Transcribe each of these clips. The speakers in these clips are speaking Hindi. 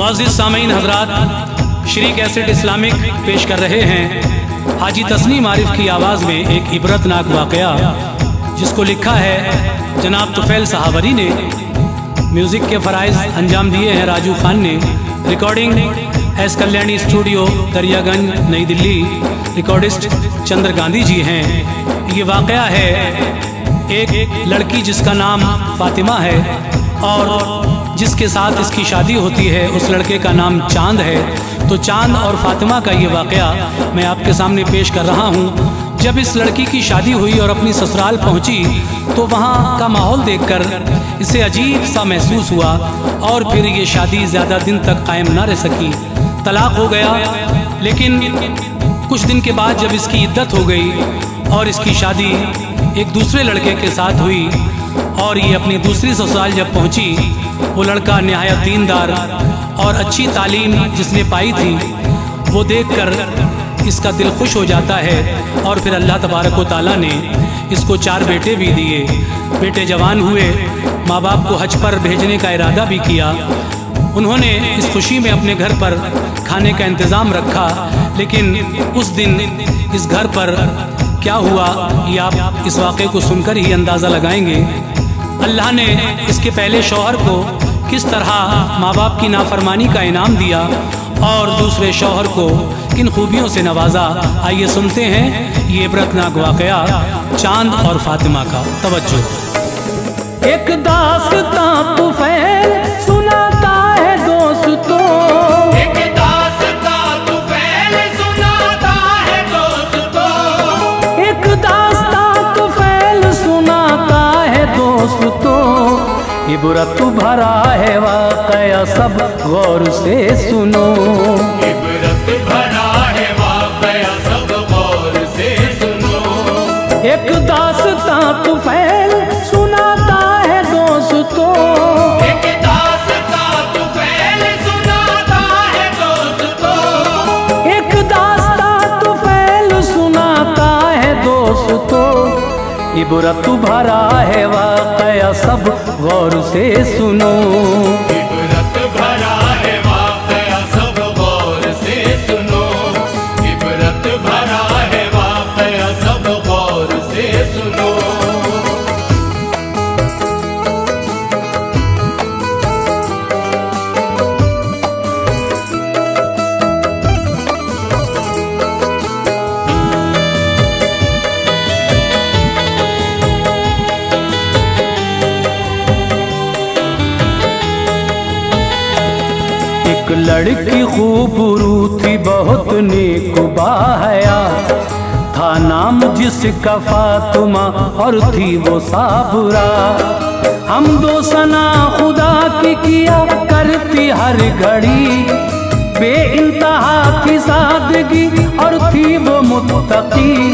मुअज़्ज़िज़ सामीन हज़रात, श्री कैसेट इस्लामिक पेश कर रहे हैं हाजी तस्नीम आरिफ की आवाज़ में एक इबरतनाक वाक़या, जिसको लिखा है जनाब तुफ़ैल सहावरी ने। म्यूज़िक के फ़राइज़ अंजाम दिए हैं राजू खान ने। Recording S Kalyani studio Daryaganj Nai Delhi. Recordist Chandra Gandhi ji हैं। ये वाक़या है एक लड़की जिसका नाम फ़ातिमा है और जिसके साथ इसकी शादी होती है उस लड़के का नाम चांद है। तो चांद और फ़ातिमा का ये वाक़या मैं आपके सामने पेश कर रहा हूँ। जब इस लड़की की शादी हुई और अपनी ससुराल पहुँची तो वहाँ का माहौल देखकर इसे अजीब सा महसूस हुआ और फिर ये शादी ज़्यादा दिन तक कायम ना रह सकी, तलाक हो गया। लेकिन कुछ दिन के बाद जब इसकी इद्दत हो गई और इसकी शादी एक दूसरे लड़के के साथ हुई और ये अपनी दूसरी ससुराल जब पहुंची, वो लड़का निहायत दीनदार और अच्छी तालीम जिसने पाई थी वो देखकर इसका दिल खुश हो जाता है। और फिर अल्लाह तबारक व तआला ने इसको 4 बेटे भी दिए। बेटे जवान हुए, माँ बाप को हज पर भेजने का इरादा भी किया। उन्होंने इस खुशी में अपने घर पर खाने का इंतज़ाम रखा। लेकिन उस दिन इस घर पर क्या हुआ ये आप इस वाक़े को सुनकर ही अंदाज़ा लगाएंगे। अल्लाह ने इसके पहले शौहर को किस तरह माँ बाप की नाफरमानी का इनाम दिया और दूसरे शौहर को किन खूबियों से नवाजा। आइए सुनते हैं ये इबरतनाक वाक़या चांद और फ़ातिमा का। तवज्जो। एक दास्तां तुफ़ैल सुनाता है दोस्तों, एक दास्तां तुफ़ैल सुनाता है दोस्तों, एक दास्तां तुफ़ैल सुनाता है दोस्तों। इबरत भरा है वाक़या सब गौर से सुनो, इबरत भरा है वाक़या सब गौर से सुनो। एक दास्तां तुफ़ैल सुनाता है दोस्तों, एक दास्तां तुफ़ैल सुनाता है दोस्तों, एक दास्तां तुफ़ैल सुनाता है दोस्तों। इबरत भरा है वाक़या सब गौर से सुनो, इबरत भरा है वाक़या सब गौर से सुनो, इबरत भरा है वाक़या सब गौर से सुनो। लड़की खूबरू थी बहुत नेक बाहया, था नाम जिसका फ़ातिमा और थी वो साबुरा। हम दो सना खुदा की किया करती हर घड़ी, बेइंतहा थी सादगी और थी वो मुत्तकी।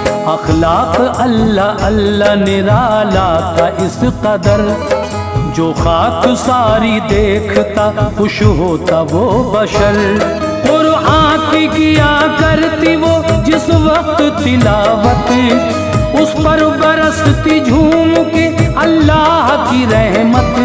अखलाक अल्लाह अल्लाह निराला था इस कदर, जो खाक सारी देखता खुश होता वो बशर। कुरान की किया करती वो जिस वक्त तिलावत, उस पर बरसती झूम के अल्लाह की रहमत।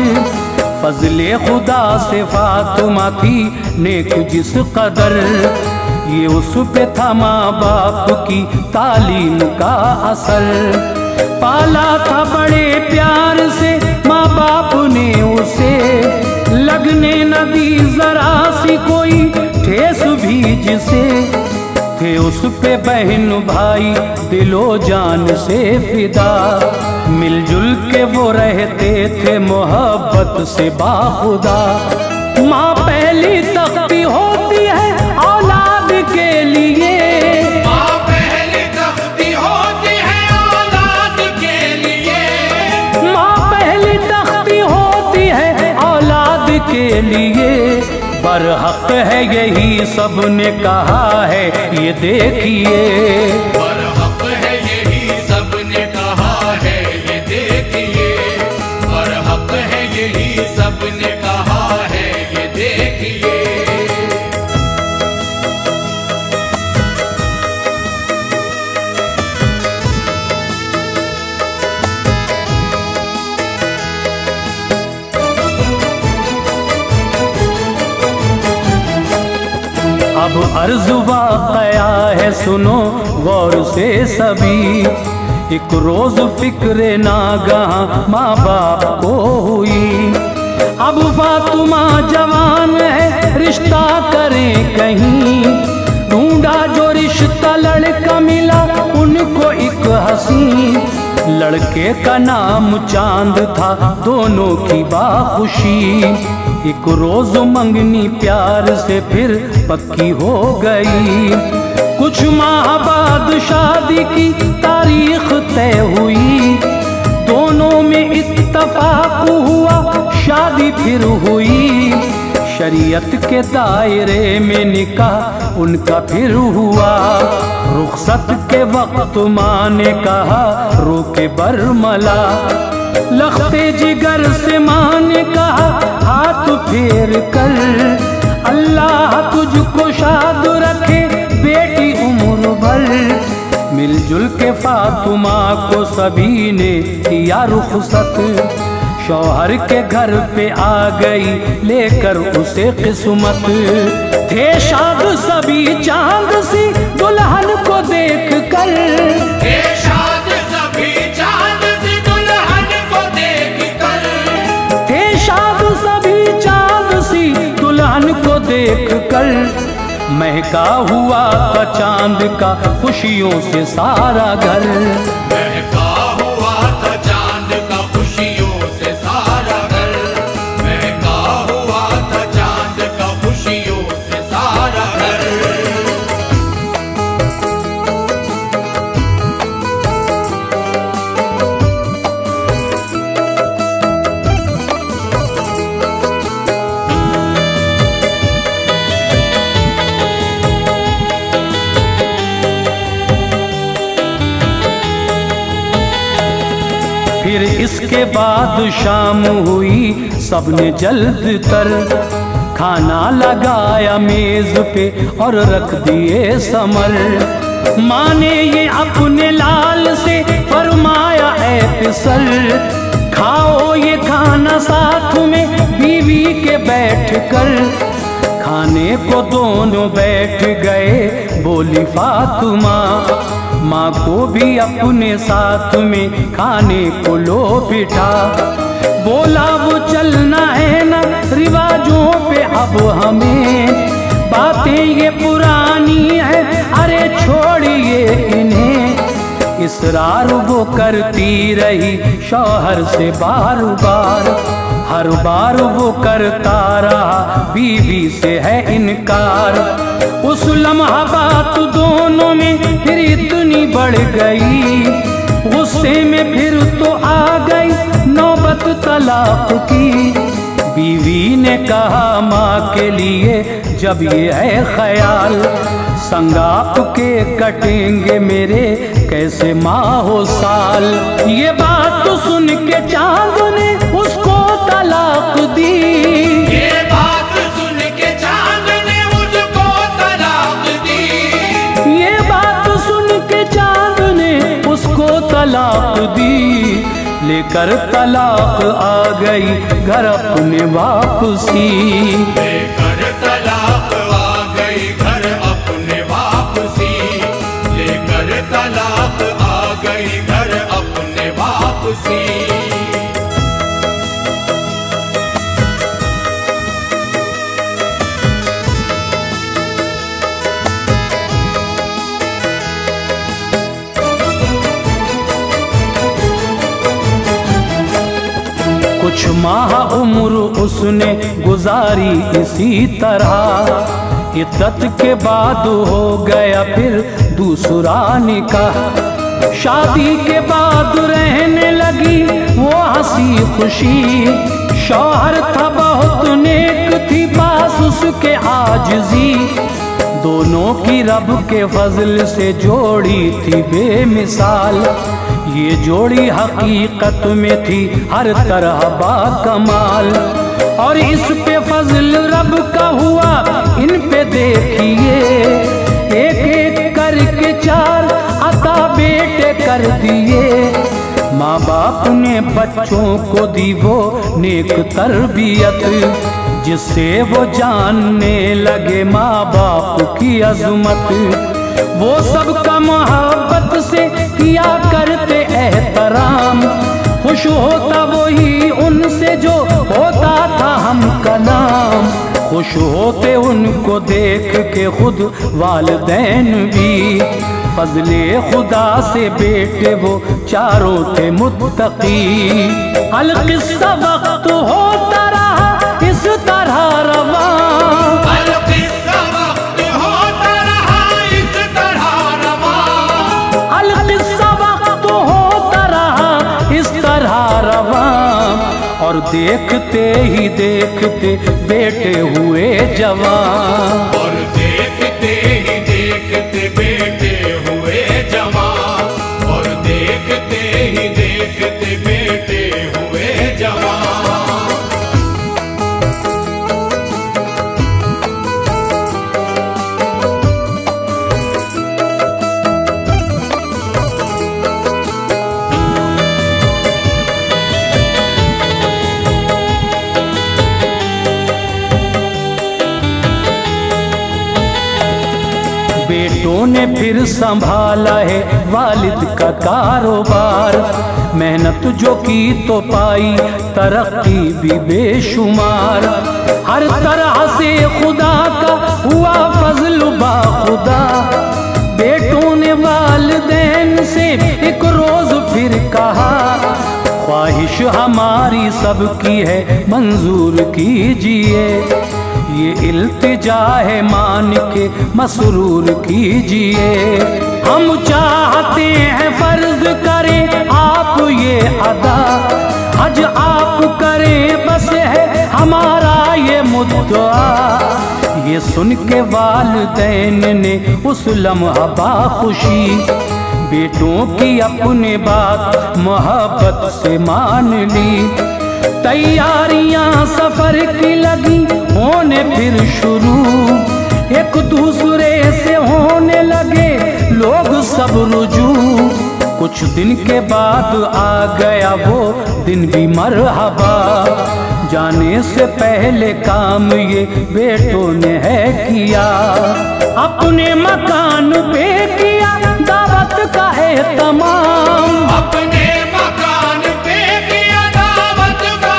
फजले खुदा से फ़ातिमा थी नेक जिस कदर, ये उस पे था माँ बाप की तालीम का असर। पाला था बड़े प्यार से माँ बाप ने उसे, लगने न दी जरा सी कोई ठेस भी जिसे। थे उस पे बहन भाई दिलो जान से फिदा, मिलजुल के वो रहते थे मोहब्बत से बाखुदा। माँ पहली तख्ती होती है औलाद के लिए, माँ पहली तख्ती होती है औलाद के लिए, माँ पहली तख्ती होती है औलाद के लिए। बरहक है यही सबने कहा है ये देखिए, बरहक है यही सबने कहा है ये देखिए, बरहक है यही सबने कहा है ये देखिए। अब अर्ज़ वाक़या है सुनो गौर से सभी। एक रोज फिक्र नागहां माँ बाप को हुई। अब फातिमा जवान है रिश्ता करें कहीं। ढूंढा जो रिश्ता लड़का मिला उनको एक हसीन। लड़के का नाम चांद था दोनों की बाखुशी। एक रोज मंगनी प्यार से फिर पक्की हो गई। कुछ माह बाद शादी की तारीख तय हुई। दोनों में इत्तफाक हुआ शादी फिर हुई। शरीयत के दायरे में निकाह उनका फिर हुआ। रुखसत के वक्त माँ ने कहा रोके बरमला। लखते जिगर से माँ ने कहा हाथ फेर कर। अल्लाह तुझको शाद रखे बेटी उम्र भर। मिलजुल के फातिमा को सभी ने किया रुखसत। शौहर के घर पे आ गई लेकर उसे किस्मत। थे शाद सभी चांद सी दुल्हन को देख कर। थे शाद सभी चांद सी दुल्हन को देख कर। थे शाद सभी चांद सी दुल्हन को देख कर। महका हुआ था चांद का खुशियों से सारा घर। महका हुआ था चांद का खुशियों से सारा घर। महका हुआ था चांद का खुशियों से सारा घर। फिर इसके बाद शाम हुई सबने जल्द तर। खाना लगाया मेज पे और रख दिए समर। माँ ने ये अपने लाल से फरमाया ऐ पिसर। खाओ ये खाना साथ में बीवी के बैठ कर। खाने को दोनों बैठ गए बोली फातिमा। माँ को भी अपने साथ में खाने को लो बिठा। बोला वो चलना है ना रिवाजों पे अब हमें। बातें ये पुरानी है अरे छोड़िए इन्हें। इसरार वो करती रही शौहर से बार बार। हर बार वो करता रहा बीवी से है इनकार। उस लम्हा बात दोनों में फिर इतनी बढ़ गई। गुस्से में फिर तो आ गई नौबत तलाक की। बीवी ने कहा माँ के लिए जब ये है ख्याल। संगाप के कटेंगे मेरे कैसे माँ हो साल। ये बात तो सुन के चांद ने उसको तलाक दी। ये बात सुन के चांद ने उसको तलाक दी। ये बात सुन के चांद ने उसको तलाक दी। लेकर तलाक आ गई घर अपने वापसी। लेकर तलाक आ गई घर अपने वापसी। लेकर तलाक आ गई घर अपने वापसी। कुछ माह उम्र उसने गुजारी इसी तरह। इद्दत के बाद हो गया फिर दूसरा निकाह। शादी के बाद रहने लगी वो हंसी खुशी। शौहर था बहुत नेक थी पास उसके आजिज़ी। दोनों की रब के फजल से जोड़ी थी बेमिसाल। ये जोड़ी हकीकत में थी हर तरह बाकमाल। और इस पे फजल रब का हुआ इन पे देखिए। एक एक करके चार अता बेटे कर दिए। माँ बाप ने बच्चों को दी वो नेक तरबियत, जिससे वो जानने लगे माँ बाप की अजमत। वो सबका मोहब्बत से किया करते एहतराम, खुश होता वही उनसे जो होता था हम कलाम। खुश होते उनको देख के खुद वालिदैन भी, फजले खुदा से बेटे वो चारों थे मुत्तकी। अलकिस्सा वक्त होता रहा इस तरह रवा, अलकिस्सा वक्त होता रहा इस तरह रवा, अलकिस्सा वक्त होता रहा इस तरह रवा। और देखते ही देखते बेटे हुए जवान, और देखते ही देखते बेटे हुए जवान, और देखते ही देखते बेटे हुए जवान। बेटों ने फिर संभाला है वालिद का कारोबार, मेहनत जो की तो पाई तरक्की भी बेशुमार। हर तरह से खुदा का हुआ फजल बाखुदा, बेटों ने वालिदैन से एक रोज फिर कहा, ख्वाहिश हमारी सबकी है मंजूर कीजिए, ये इल्तिजा है मान के मसरूर कीजिए। हम चाहते हैं फर्ज करें आप ये अदा, हज आप करें बस है हमारा ये मुद्दा। ये सुन के वालिदैन ने उस लम्हा बाखुशी, बेटों की अपने बात मोहब्बत से मान ली। तैयारियां सफर की लगी होने फिर शुरू, एक दूसरे से होने लगे लोग सब रुजू। कुछ दिन के बाद आ गया वो दिन भी मरहबा, जाने से पहले काम ये बेटों ने है किया। अपने मकान पे किया दावत का एहतमाम, अपने मकान पे किया दावत का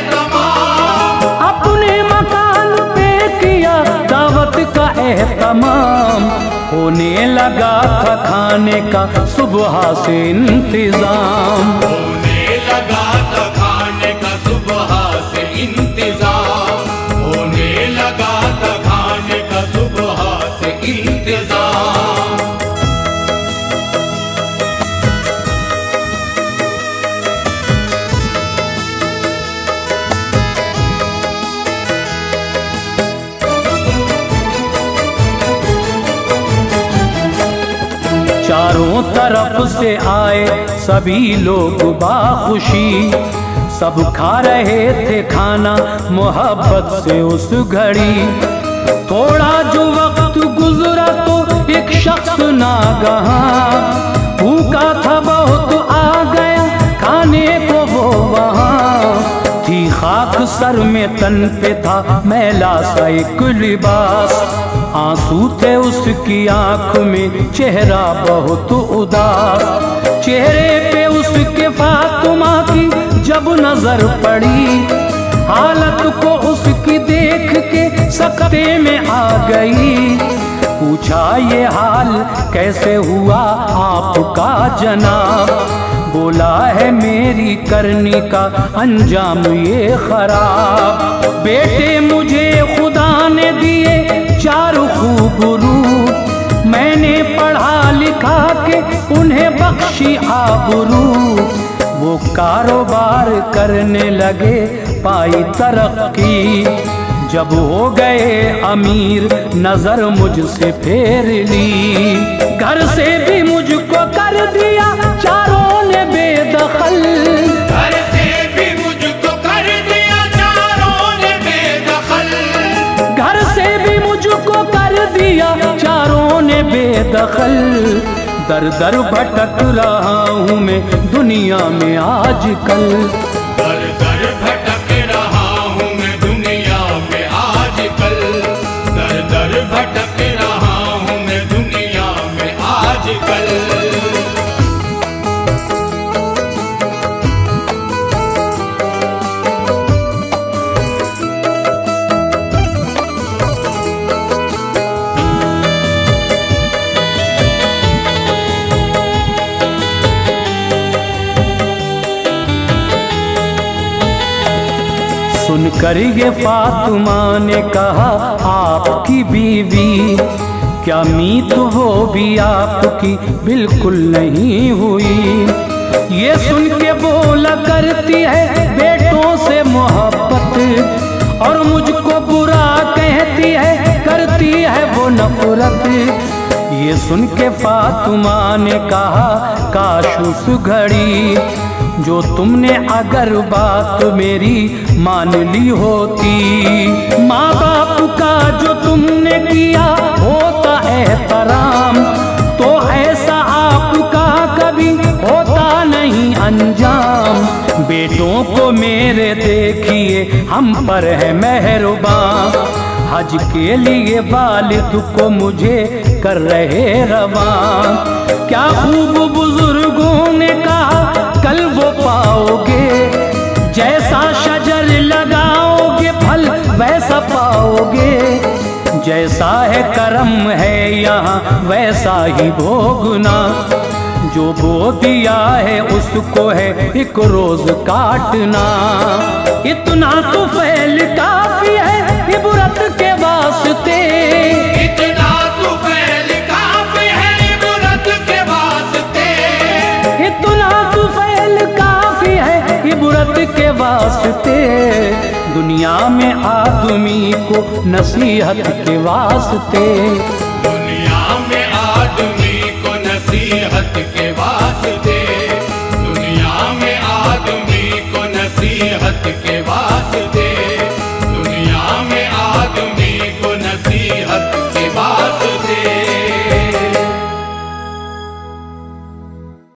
एहतमाम, अपने मकान पे किया दावत का एहतमाम। होने लगा था खाने का सुबह से इंतजाम, होने लगा था खाने का सुबह से इंतजाम, होने लगा था खाने का सुबह से इंतजाम। चारों तरफ से आए सभी लोग बाखुशी, सब खा रहे थे खाना मोहब्बत से उस घड़ी। थोड़ा जो वक्त गुजरा तो एक शख्स नागहां, भूखा था बहुत आ गया खाने को वो वहां। थी खाक सर में तन पे था मैला सा एक लिबास, आंसू थे उसकी आंख में चेहरा बहुत उदास। चेहरे पे उसके फातिमा की जब नजर पड़ी, हालत को उसकी देख के सकते में आ गई। पूछा ये हाल कैसे हुआ आपका जनाब, बोला है मेरी करनी का अंजाम ये खराब। बेटे मुझे खुदा ने दिए चार खूब रूप, मैंने पढ़ा लिखा के उन्हें बख्शी आबरू। वो कारोबार करने लगे पाई तरक्की, जब हो गए अमीर नजर मुझसे फेर ली। घर से भी मुझको कर दिया चारों ने बेदखल, घर से भी मुझको कर दिया चारों ने बेदखल, घर से भी मुझको कर दिया चारों ने बेदखल। दर दर भटक रहा हूँ मैं दुनिया में आजकल। दर दर भटक रहा हूँ मैं दुनिया में आजकल। दर दर भटक रहा हूँ मैं दुनिया में आजकल। सुनकर ये फातिमा ने कहा आपकी बीवी, क्या मीत वो भी आपकी बिल्कुल नहीं हुई। ये सुन के बोला करती है बेटों से मोहब्बत, और मुझको बुरा कहती है करती है वो नफरत। ये सुन के फातिमा ने कहा काश उस घड़ी जो तुमने अगर बात मेरी मान ली होती। माँ बाप का जो तुमने किया होता एहतराम, तो ऐसा आपका कभी होता नहीं अंजाम। बेटों को मेरे देखिए हम पर है मेहरबान, हज के लिए वालिद को मुझे कर रहे रवान। क्या खूब बुजुर्गों ने कहा कल वो पाओगे, जैसा शजर लगाओगे फल वैसा पाओगे। जैसा है करम है यहाँ वैसा ही भोगना, जो बो दिया है उसको है एक रोज काटना। इतना तो फैल काफी है इबरत के वास्ते, इतना तो फैल काफी है इबरत के वास्ते। इतना तो फैल काफी है इबरत के वास्ते। दुनिया में आदमी को नसीहत के वास्ते, दुनिया में आदमी को नसीहत के